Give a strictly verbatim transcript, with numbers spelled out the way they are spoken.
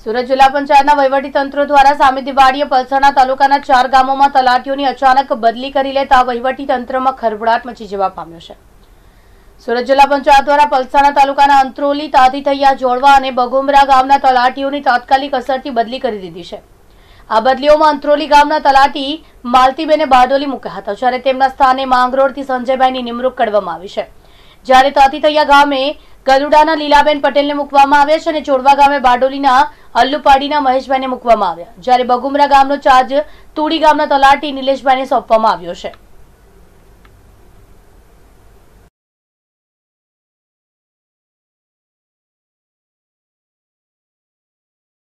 સુરત જિલ્લા પંચાયતના વહીવટી તંત્ર દ્વારા સામે દિવાળીએ પલસાણા તાલુકાના ચાર ગામોમાં તલાટીઓની અચાનક બદલી કરી લેતા વહીવટી તંત્રમાં ખળભળાટ મચી જવા પામ્યો છે। સુરત જિલ્લા પંચાયત દ્વારા પલસાણા તાલુકાના અંત્રોલી, તાતીથૈયા, જોડવા અને બગુમરા ગામના તલાટીઓની તાત્કાલિક અસરથી બદલી કરી દીધી છે। આ બદલીઓમાં અંત્રોલી ગામના તલાટી માલતીબેને બારડોલી મૂક્યા હતા, જ્યારે તેમના સ્થાને માંગરોળથી સંજયભાઈની નિમણૂક કરવામાં આવી છે। જ્યારે તાતીથૈયા ગામે ગલુડાના લીલાબેન પટેલને મૂકવામાં આવ્યા છે અને જોડવા ગામે બારડોલીના અલ્લુપાડીના મહેશભાઈને મૂકવામાં આવ્યા, જ્યારે બગુમરા ગામનો ચાર્જ તુડી ગામના તલાટી નિલેશભાઈને સોંપવામાં આવ્યો છે।